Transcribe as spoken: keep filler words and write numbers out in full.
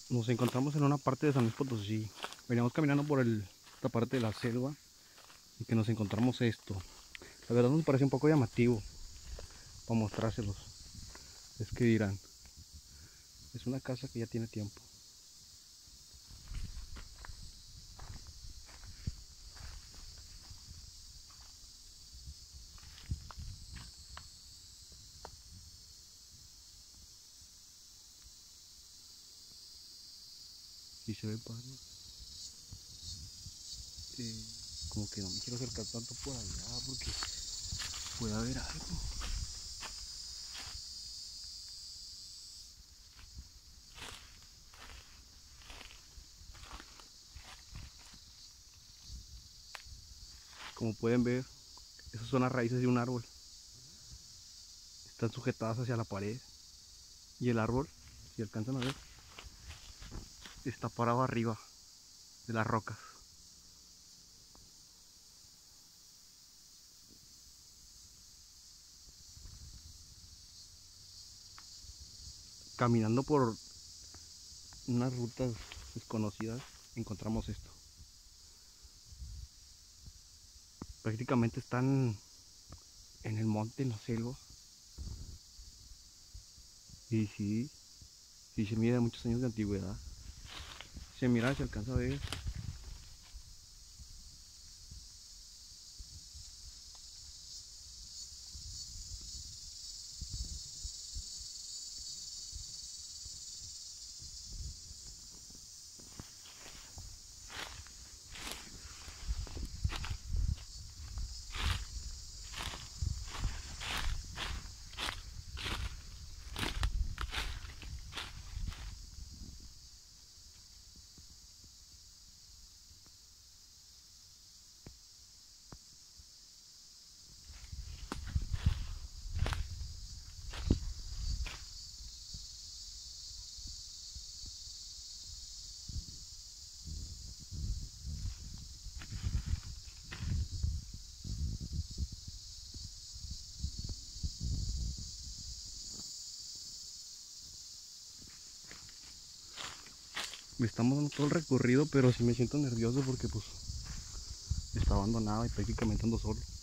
Nos encontramos en una parte de San Luis Potosí. Veníamos caminando por el, esta parte de la selva y que nos encontramos esto. La verdad nos parece un poco llamativo para mostrárselos. Es que dirán, es una casa que ya tiene tiempo. Sí se ve padre. Eh, como que no me quiero acercar tanto por allá porque puede haber algo. Como pueden ver, esas son las raíces de un árbol. Están sujetadas hacia la pared. Y el árbol, si alcanzan a ver, está parado arriba de las rocas. Caminando por unas rutas desconocidas encontramos esto. Prácticamente están en el monte, en la selva. Y sí, sí se mide muchos años de antigüedad. Se mira, se alcanza a ver. Me estamos dando todo el recorrido, pero sí me siento nervioso porque pues está abandonada y prácticamente ando solo.